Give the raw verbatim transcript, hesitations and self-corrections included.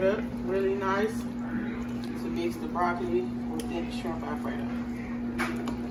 together really nice to mix the broccoli with that shrimp Alfredo.